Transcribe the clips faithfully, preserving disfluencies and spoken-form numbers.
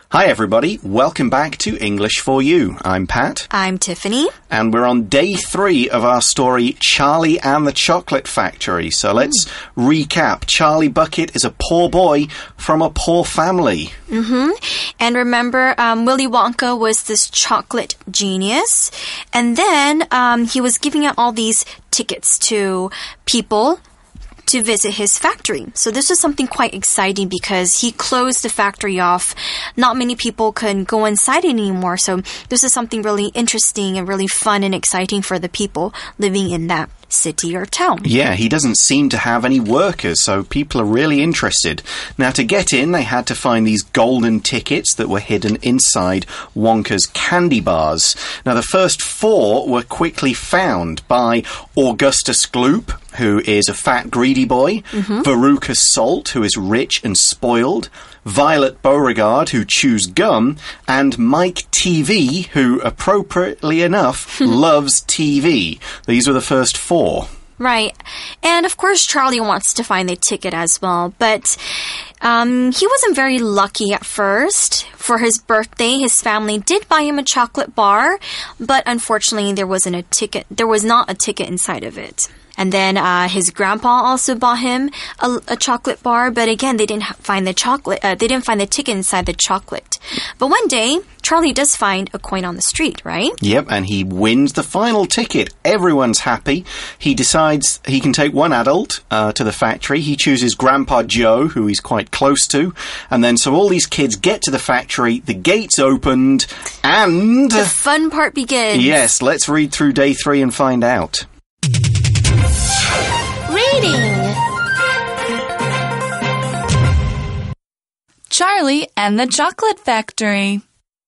Hi everybody, welcome back to English for You. I'm Pat. I'm Tiffany. And we're on day three of our story, Charlie and the Chocolate Factory. So let's mm. recap. Charlie Bucket is a poor boy from a poor family. Mm-hmm. And remember, um, Willy Wonka was this chocolate genius. And then um, he was giving out all these tickets to people to visit his factory. So this is something quite exciting because he closed the factory off. Not many people can go inside it anymore. So this is something really interesting and really fun and exciting for the people living in that city or town. Yeah, he doesn't seem to have any workers, so people are really interested. Now, to get in, they had to find these golden tickets that were hidden inside Wonka's candy bars. Now, the first four were quickly found by Augustus Gloop, who is a fat, greedy boy, mm-hmm. Veruca Salt, who is rich and spoiled, Violet Beauregard, who chews gum, and Mike T V, who, appropriately enough, loves T V. These were the first four. Right. And, of course, Charlie wants to find the ticket as well, but um, he wasn't very lucky at first. For his birthday, his family did buy him a chocolate bar, but unfortunately, there wasn't a ticket. There was not a ticket inside of it. And then uh, his grandpa also bought him a, a chocolate bar, but again, they didn't find the chocolate. Uh, they didn't find the ticket inside the chocolate. But one day, Charlie does find a coin on the street, right? Yep, and he wins the final ticket. Everyone's happy. He decides he can take one adult uh, to the factory. He chooses Grandpa Joe, who he's quite close to. And then so all these kids get to the factory, the gates opened, and the fun part begins. Yes, let's read through day three and find out. Reading. Charlie and the Chocolate Factory.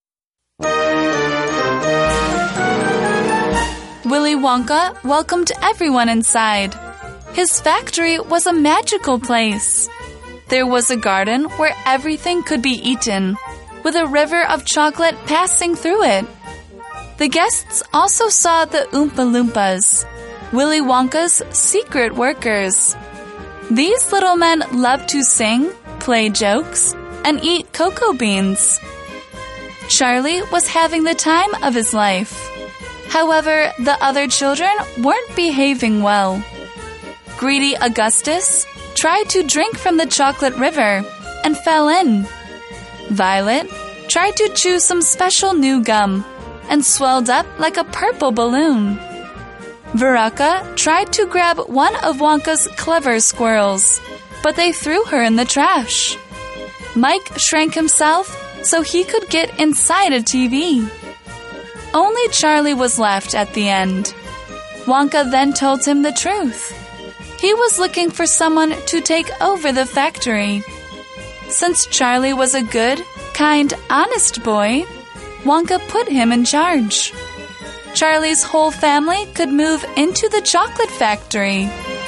Willy Wonka welcomed everyone inside. His factory was a magical place. There was a garden where everything could be eaten, with a river of chocolate passing through it. The guests also saw the Oompa Loompas, Willy Wonka's secret workers. These little men loved to sing, play jokes, and eat cocoa beans. Charlie was having the time of his life. However, the other children weren't behaving well. Greedy Augustus tried to drink from the chocolate river and fell in. Violet tried to chew some special new gum and swelled up like a purple balloon. Veruca tried to grab one of Wonka's clever squirrels, but they threw her in the trash. Mike shrank himself so he could get inside a T V. Only Charlie was left at the end. Wonka then told him the truth. He was looking for someone to take over the factory. Since Charlie was a good, kind, honest boy, Wonka put him in charge. Charlie's whole family could move into the chocolate factory.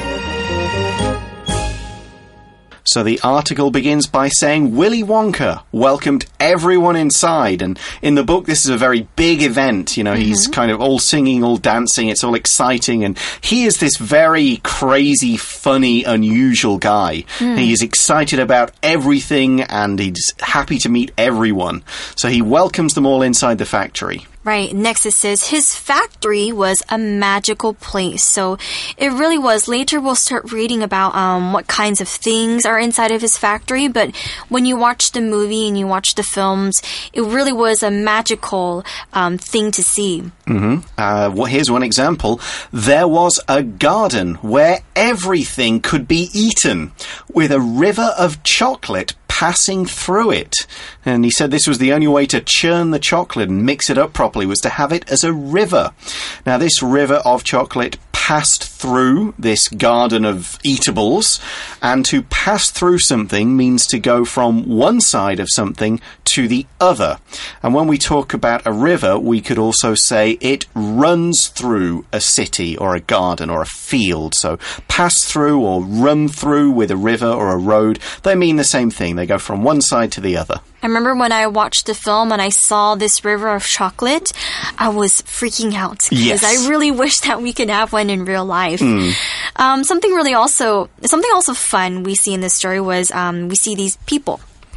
So the article begins by saying Willy Wonka welcomed everyone inside. And in the book, this is a very big event. You know, mm-hmm. he's kind of all singing, all dancing. It's all exciting. And he is this very crazy, funny, unusual guy. Mm. He is excited about everything and he's happy to meet everyone. So he welcomes them all inside the factory. Right. Next it says his factory was a magical place. So it really was. Later we'll start reading about um, what kinds of things are inside of his factory. But when you watch the movie and you watch the films, it really was a magical um, thing to see. Mm-hmm. Uh, well, here's one example. There was a garden where everything could be eaten with a river of chocolate passing through it. And he said this was the only way to churn the chocolate and mix it up properly, was to have it as a river. Now, this river of chocolate passed through this garden of eatables, and to pass through something means to go from one side of something to the other. And when we talk about a river, we could also say it runs through a city or a garden or a field. So pass through or run through with a river or a road, they mean the same thing. They go from one side to the other. I remember when I watched the film and I saw this river of chocolate, I was freaking out because yes. I really wish that we could have one in real life. Mm. Um, something really also, something also fun we see in this story was um, we see these people.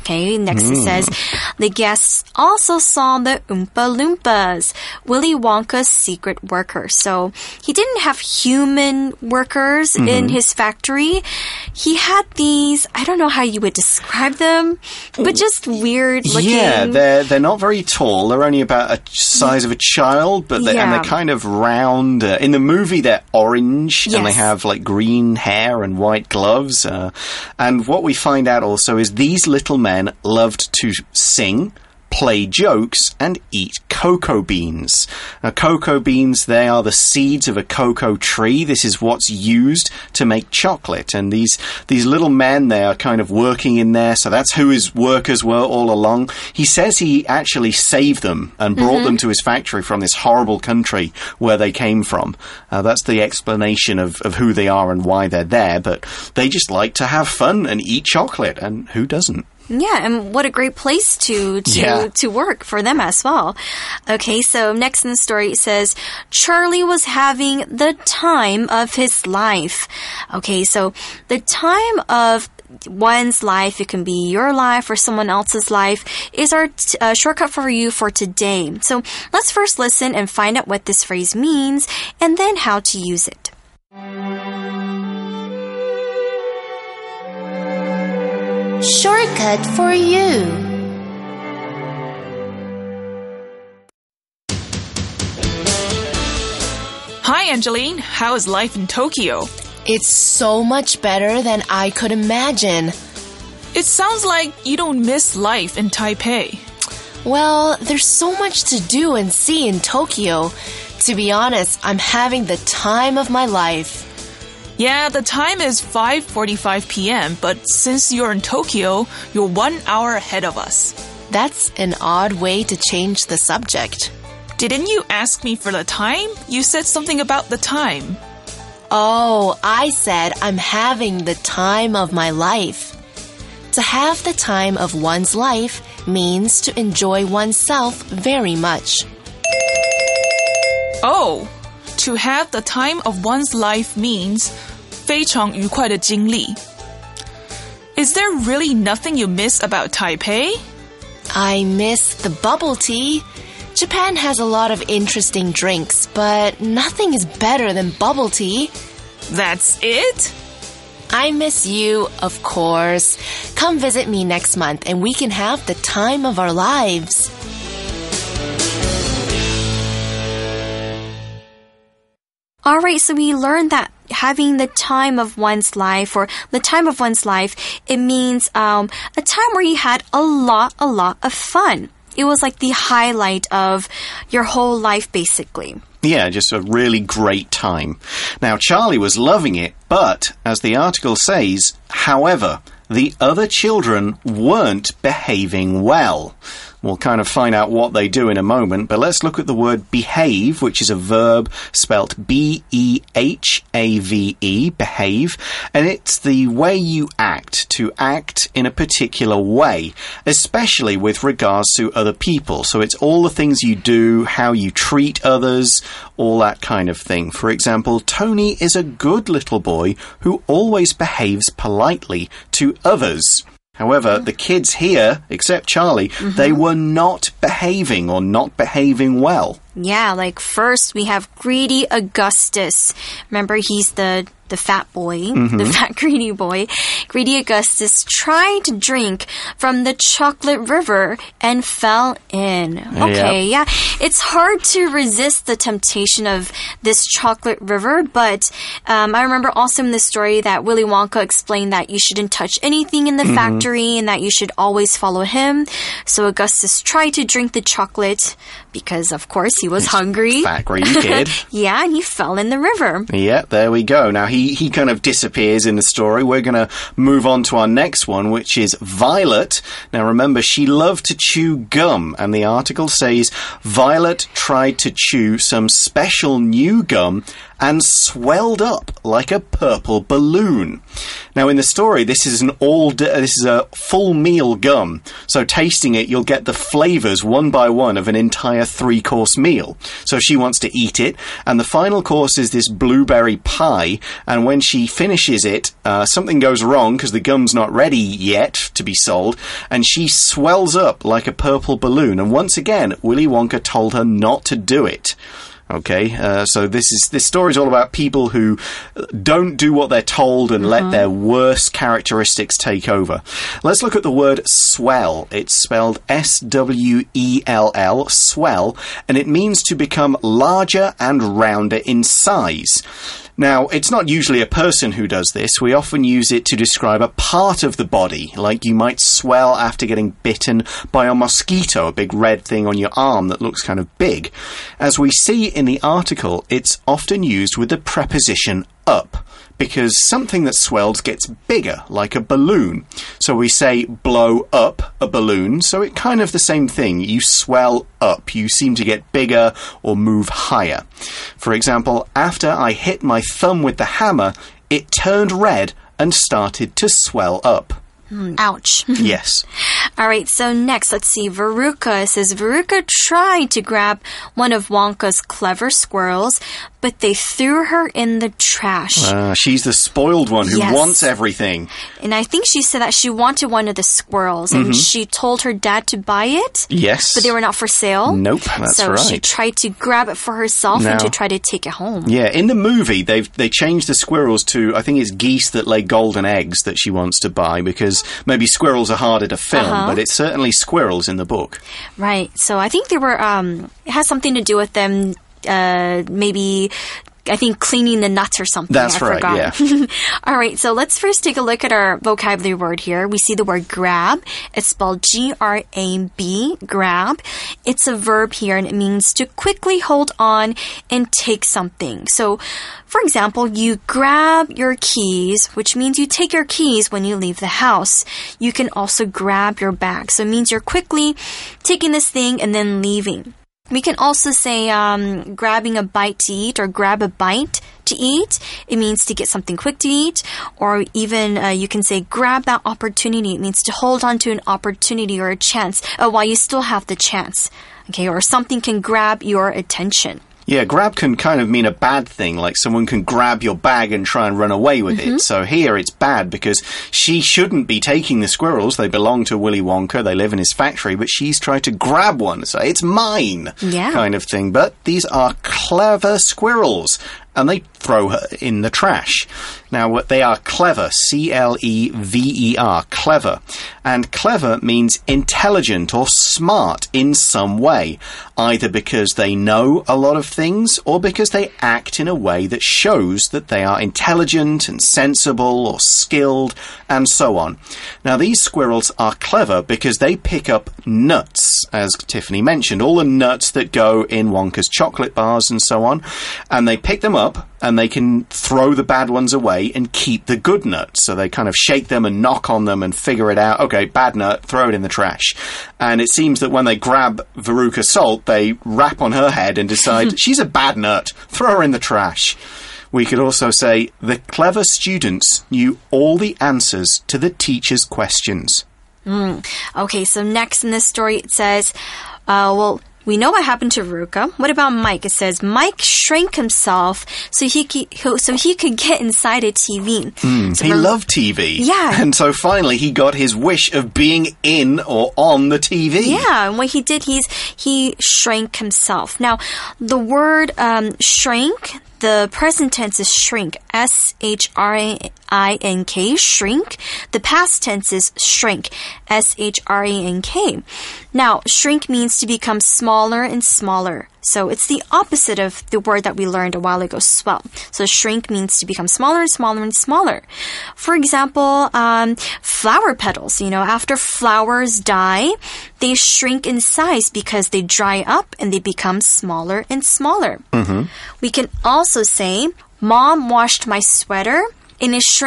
Okay, next mm. it says, the guests also saw the Oompa Loompas, Willy Wonka's secret workers. So he didn't have human workers mm-hmm. in his factory. He had these, I don't know how you would describe them, but just weird looking. Yeah, they're, they're not very tall. They're only about a size of a child, but they, yeah. and they're kind of round. Uh, in the movie, they're orange, yes. and they have like green hair and white gloves. Uh, and what we find out also is these little men loved to sing, play jokes, and eat cocoa beans. Now, cocoa beans, they are the seeds of a cocoa tree. This is what's used to make chocolate. And these, these little men, they are kind of working in there. So that's who his workers were all along. He says he actually saved them and brought mm-hmm. them to his factory from this horrible country where they came from. Uh, that's the explanation of, of who they are and why they're there. But they just like to have fun and eat chocolate. And who doesn't? Yeah, and what a great place to to, yeah. to work for them as well. Okay, so next in the story it says, Charlie was having the time of his life. Okay, so the time of one's life, it can be your life or someone else's life, is our t- uh, shortcut for you for today. So let's first listen and find out what this phrase means and then how to use it. Shortcut for you. Hi, Angeline. How is life in Tokyo? It's so much better than I could imagine. It sounds like you don't miss life in Taipei. Well, there's so much to do and see in Tokyo. To be honest, I'm having the time of my life. Yeah, the time is five forty-five p.m., but since you're in Tokyo, you're one hour ahead of us. That's an odd way to change the subject. Didn't you ask me for the time? You said something about the time. Oh, I said I'm having the time of my life. To have the time of one's life means to enjoy oneself very much. Oh, to have the time of one's life means 非常愉快的经历. Is there really nothing you miss about Taipei? I miss the bubble tea. Japan has a lot of interesting drinks, but nothing is better than bubble tea. That's it? I miss you, of course. Come visit me next month and we can have the time of our lives. Alright, so we learned that having the time of one's life, or the time of one's life, it means um, a time where you had a lot, a lot of fun. It was like the highlight of your whole life, basically. Yeah, just a really great time. Now, Charlie was loving it, but, as the article says, however, the other children weren't behaving well. We'll kind of find out what they do in a moment, but let's look at the word behave, which is a verb spelt B E H A V E, behave, and it's the way you act, to act in a particular way, especially with regards to other people. So it's all the things you do, how you treat others, all that kind of thing. For example, Tony is a good little boy who always behaves politely to others. However, the kids here, except Charlie, mm-hmm. they were not behaving or not behaving well. Yeah, like first we have Greedy Augustus. Remember, he's the the fat boy, mm-hmm. the fat greedy boy. Greedy Augustus tried to drink from the chocolate river and fell in. Okay, yep. yeah. It's hard to resist the temptation of this chocolate river, but um, I remember also in the story that Willy Wonka explained that you shouldn't touch anything in the mm-hmm. factory and that you should always follow him. So Augustus tried to drink the chocolate because, of course, he was it's hungry. Fat greedy kid. Yeah, and he fell in the river. Yeah, there we go. Now, he He, he kind of disappears in the story. We're going to move on to our next one, which is Violet. Now, remember, she loved to chew gum, and the article says Violet tried to chew some special new gum and swelled up like a purple balloon. Now, in the story, this is an all this is a full meal gum. So tasting it, you'll get the flavors one by one of an entire three-course meal. So she wants to eat it, and the final course is this blueberry pie. And when she finishes it, uh, something goes wrong because the gum's not ready yet to be sold, and she swells up like a purple balloon. And once again, Willy Wonka told her not to do it. Okay, uh, so this is this story is all about people who don't do what they're told and mm-hmm. let their worst characteristics take over. Let's look at the word swell. It's spelled S W E L L, swell, and it means to become larger and rounder in size. Now, it's not usually a person who does this. We often use it to describe a part of the body, like you might swell after getting bitten by a mosquito, a big red thing on your arm that looks kind of big. As we see in the article, it's often used with the preposition up, because something that swells gets bigger, like a balloon. So we say blow up a balloon, so it's kind of the same thing. You swell up. You seem to get bigger or move higher. For example, after I hit my thumb with the hammer, it turned red and started to swell up. Mm, ouch. Yes. All right, so next, let's see. Veruca, it says, Veruca tried to grab one of Wonka's clever squirrels, but they threw her in the trash. Uh, she's the spoiled one who yes. wants everything. And I think she said that she wanted one of the squirrels, and mm-hmm. she told her dad to buy it. Yes. But they were not for sale. Nope, that's so right. So she tried to grab it for herself now, and to try to take it home. Yeah, in the movie, they've they changed the squirrels to, I think it's geese that lay golden eggs that she wants to buy, because maybe squirrels are harder to film, uh-huh. but it's certainly squirrels in the book. Right. So I think they were, um, it has something to do with them, uh, maybe, I think, cleaning the nuts or something. That's I right, forgot. yeah. All right, so let's first take a look at our vocabulary word here. We see the word grab. It's spelled G R A B, grab. It's a verb here, and it means to quickly hold on and take something. So, for example, you grab your keys, which means you take your keys when you leave the house. You can also grab your bag. So it means you're quickly taking this thing and then leaving. We can also say um, grabbing a bite to eat or grab a bite to eat. It means to get something quick to eat. Or even uh, you can say grab that opportunity. It means to hold on to an opportunity or a chance uh, while you still have the chance. Okay, or something can grab your attention. Yeah, grab can kind of mean a bad thing, like someone can grab your bag and try and run away with mm-hmm. it. So here it's bad because she shouldn't be taking the squirrels. They belong to Willy Wonka. They live in his factory, but she's tried to grab one. So it's mine yeah. kind of thing. But these are clever squirrels, and they throw her in the trash. Now, they are clever, C L E V E R, clever. And clever means intelligent or smart in some way, either because they know a lot of things or because they act in a way that shows that they are intelligent and sensible or skilled and so on. Now, these squirrels are clever because they pick up nuts, as Tiffany mentioned, all the nuts that go in Wonka's chocolate bars and so on, and they pick them up and they can throw the bad ones away and keep the good nuts. So they kind of shake them and knock on them and figure it out. Okay, bad nut, throw it in the trash. And it seems that when they grab Veruca Salt, they rap on her head and decide, she's a bad nut, throw her in the trash. We could also say, the clever students knew all the answers to the teacher's questions. Mm. Okay, so next in this story it says, uh, well, we know what happened to Veruca. What about Mike? It says Mike shrank himself so he could, so he could get inside a T V. Mm, so he from, loved T V. Yeah. And so finally he got his wish of being in or on the T V. Yeah, and what he did, he's he shrank himself. Now, the word um, shrank, the present tense is shrink, S H R A I N K, shrink. The past tense is shrink, S H R A N K. Now, shrink means to become smaller and smaller. So it's the opposite of the word that we learned a while ago, swell. So shrink means to become smaller and smaller and smaller. For example, um, flower petals, you know, after flowers die, they shrink in size because they dry up and they become smaller and smaller. Mm-hmm. We can also say, Mom washed my sweater and it shrank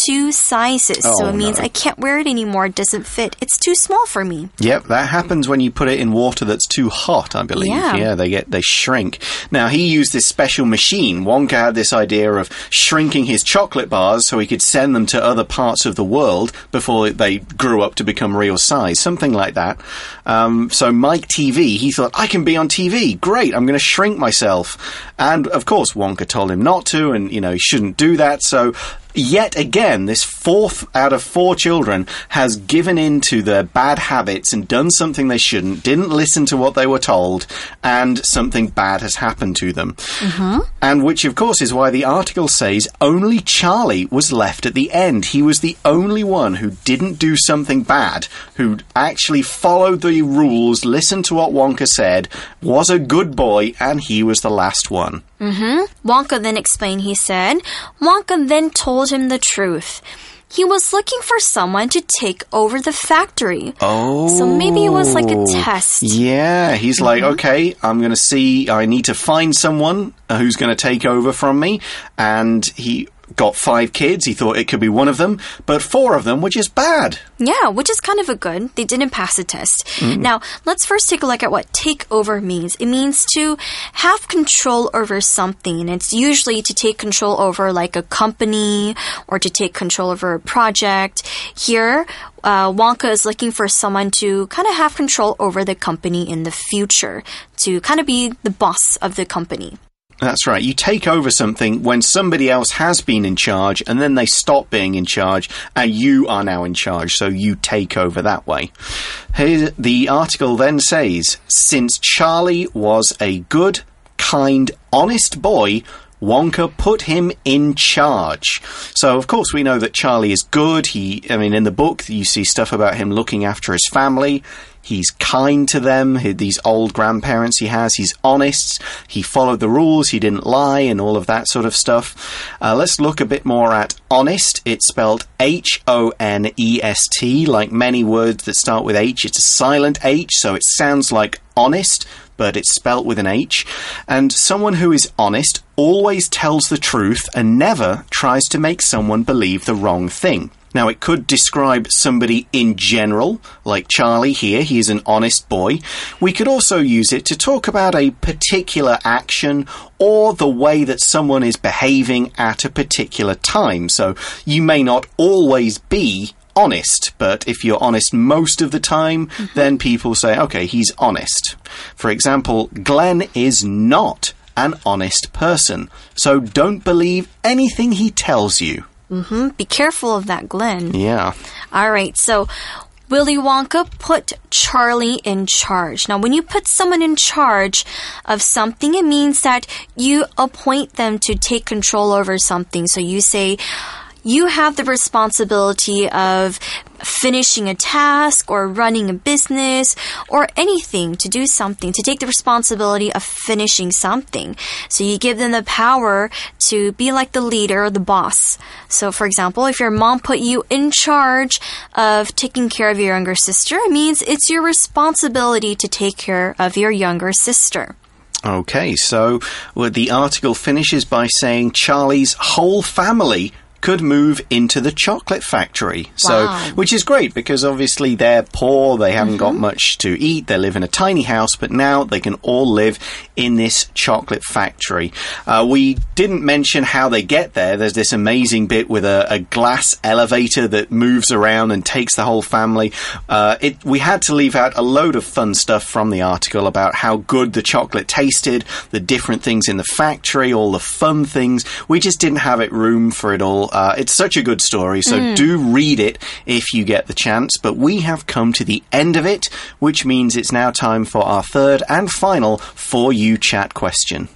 two sizes. Oh, so it means no. I can't wear it anymore. It doesn't fit. It's too small for me. Yep, that happens when you put it in water that's too hot, I believe. Yeah. yeah, they get they shrink. Now, he used this special machine. Wonka had this idea of shrinking his chocolate bars so he could send them to other parts of the world before they grew up to become real size, something like that. Um, so Mike T V, he thought, I can be on T V. Great, I'm going to shrink myself. And, of course, Wonka told him not to, and, you know, he shouldn't do that. So yet again, this fourth out of four children has given in to their bad habits and done something they shouldn't, didn't listen to what they were told, and something bad has happened to them. Mm-hmm. And which, of course, is why the article says only Charlie was left at the end. He was the only one who didn't do something bad, who actually followed the rules, listened to what Wonka said, was a good boy, and he was the last one. Mm-hmm. Wonka then explained, he said, Wonka then told him the truth. He was looking for someone to take over the factory. Oh. So maybe it was like a test. Yeah, he's mm-hmm. like, okay, I'm going to see, I need to find someone who's going to take over from me. And he got five kids. He thought it could be one of them, but four of them were just bad. Yeah, which is kind of a good. They didn't pass the test. Mm. Now, let's first take a look at what take over means. It means to have control over something. It's usually to take control over like a company or to take control over a project. Here, uh, Wonka is looking for someone to kind of have control over the company in the future, to kind of be the boss of the company. That's right. You take over something when somebody else has been in charge and then they stop being in charge and you are now in charge. So you take over that way. Here, the article then says, since Charlie was a good, kind, honest boy, Wonka put him in charge. So, of course, we know that Charlie is good. He, I mean, in the book, you see stuff about him looking after his family. He's kind to them, these old grandparents he has. He's honest. He followed the rules. He didn't lie and all of that sort of stuff. Uh, let's look a bit more at honest. It's spelled H O N E S T. Like many words that start with H, it's a silent H, so it sounds like honest, but it's spelt with an H. And someone who is honest always tells the truth and never tries to make someone believe the wrong thing. Now, it could describe somebody in general, like Charlie here. He is an honest boy. We could also use it to talk about a particular action or the way that someone is behaving at a particular time. So you may not always be honest, but if you're honest most of the time, mm-hmm. then people say, okay, he's honest. For example, Glenn is not an honest person, so don't believe anything he tells you. Mm-hmm. Be careful of that, Glenn. Yeah. All right, so Willy Wonka put Charlie in charge. Now, when you put someone in charge of something, it means that you appoint them to take control over something. So you say, you have the responsibility of finishing a task or running a business or anything, to do something, to take the responsibility of finishing something. So you give them the power to be like the leader or the boss. So, for example, if your mom put you in charge of taking care of your younger sister, it means it's your responsibility to take care of your younger sister. Okay, so well, the article finishes by saying Charlie's whole family could move into the chocolate factory. So, wow. Which is great because obviously they're poor, they haven't mm-hmm. got much to eat, they live in a tiny house, but now they can all live in this chocolate factory. Uh, we didn't mention how they get there. There's this amazing bit with a, a glass elevator that moves around and takes the whole family. Uh, it, we had to leave out a load of fun stuff from the article about how good the chocolate tasted, the different things in the factory, all the fun things. We just didn't have it room for it all. Uh, it's such a good story, so mm. do read it if you get the chance. But we have come to the end of it, which means it's now time for our third and final For You Chat question.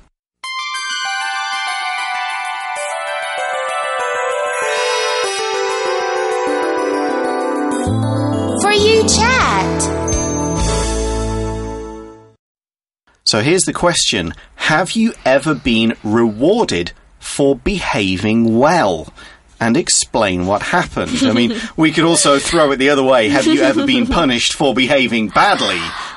For You Chat. So here's the question. Have you ever been rewarded for behaving well? And explain what happened. I mean, we could also throw it the other way. Have you ever been punished for behaving badly?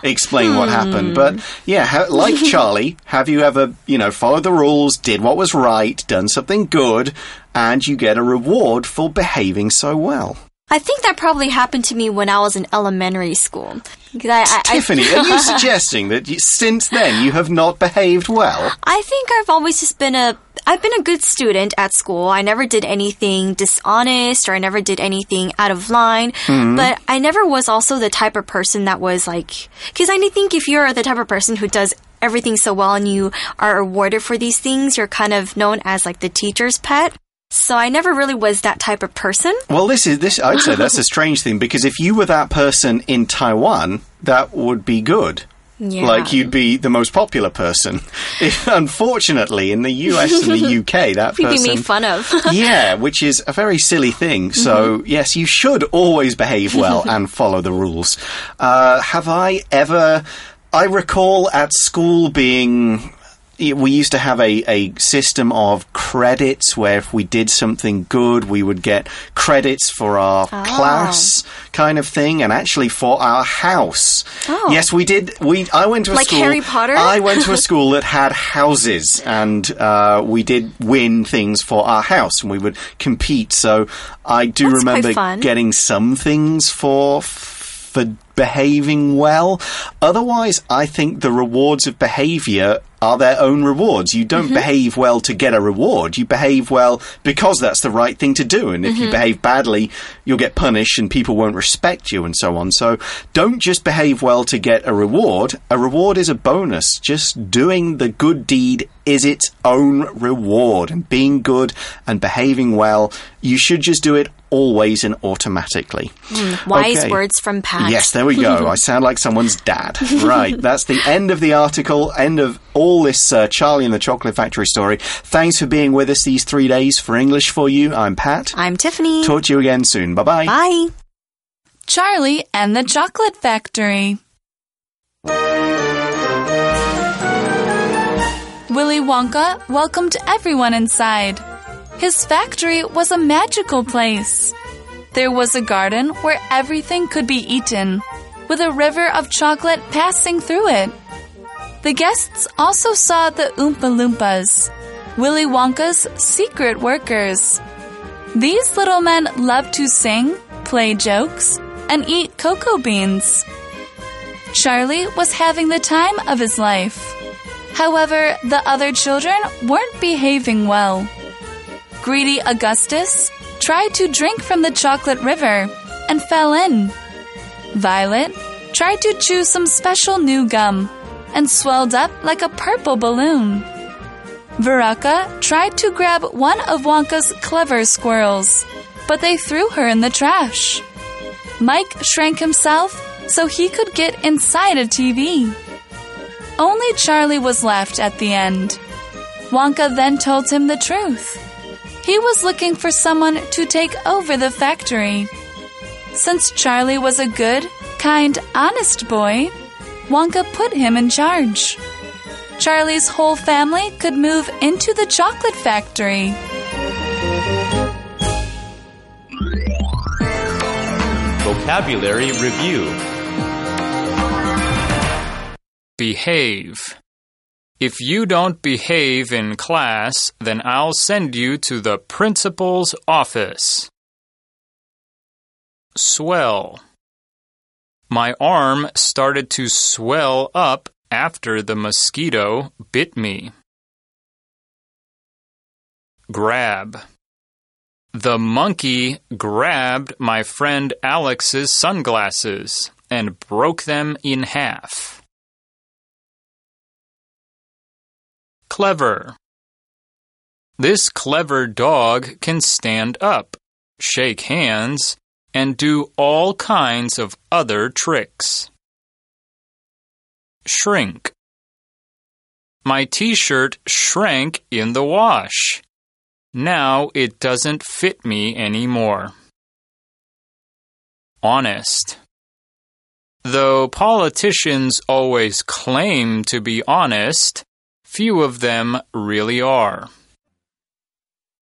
explain what happened. But yeah, ha- like Charlie, have you ever, you know, followed the rules, did what was right, done something good, and you get a reward for behaving so well? I think that probably happened to me when I was in elementary school. I, I, Tiffany, I, are you suggesting that you, since then you have not behaved well? I think I've always just been a I've been a good student at school. I never did anything dishonest or I never did anything out of line. Mm-hmm. But I never was also the type of person that was like, because I think if you're the type of person who does everything so well and you are awarded for these things, you're kind of known as like the teacher's pet. So I never really was that type of person. Well, this is this. I'd say that's a strange thing, because if you were that person in Taiwan, that would be good. Yeah. Like, you'd be the most popular person. If, unfortunately, in the U S and the U K, that person... You'd be made fun of. Yeah, which is a very silly thing. So, mm-hmm. yes, you should always behave well and follow the rules. Uh, have I ever... I recall at school being... We used to have a, a system of credits where if we did something good, we would get credits for our oh. class kind of thing, and actually for our house. Oh. Yes, we did. We I went to a like school... Like Harry Potter? I went to a school that had houses, and uh, we did win things for our house, and we would compete. So I do That's remember getting some things for... for behaving well. Otherwise, I think the rewards of behaviour are their own rewards. You don't mm-hmm. behave well to get a reward. You behave well because that's the right thing to do. And if mm-hmm. you behave badly, you'll get punished and people won't respect you and so on. So don't just behave well to get a reward. A reward is a bonus. Just doing the good deed is its own reward. And being good and behaving well, you should just do it always and automatically. Mm, wise okay. words from Pat. Yes, there we go. I sound like someone's dad. Right, that's the end of the article, end of all this uh, Charlie and the Chocolate Factory story. Thanks for being with us these three days for English for You. I'm Pat. I'm Tiffany. Talk to you again soon. Bye-bye. Bye. Charlie and the Chocolate Factory. Willy Wonka welcomed everyone inside. His factory was a magical place. There was a garden where everything could be eaten, with a river of chocolate passing through it. The guests also saw the Oompa Loompas, Willy Wonka's secret workers. These little men loved to sing, play jokes, and eat cocoa beans. Charlie was having the time of his life. However, the other children weren't behaving well. Greedy Augustus tried to drink from the chocolate river and fell in. Violet tried to chew some special new gum and swelled up like a purple balloon. Veruca tried to grab one of Wonka's clever squirrels, but they threw her in the trash. Mike shrank himself so he could get inside a T V. Only Charlie was left at the end. Wonka then told him the truth. He was looking for someone to take over the factory. Since Charlie was a good, kind, honest boy, Wonka put him in charge. Charlie's whole family could move into the chocolate factory. Vocabulary Review. Behave. If you don't behave in class, then I'll send you to the principal's office. Swell. My arm started to swell up after the mosquito bit me. Grab. The monkey grabbed my friend Alex's sunglasses and broke them in half. Clever. This clever dog can stand up, shake hands, and do all kinds of other tricks. Shrink. My t-shirt shrank in the wash. Now it doesn't fit me anymore. Honest. Though politicians always claim to be honest, few of them really are.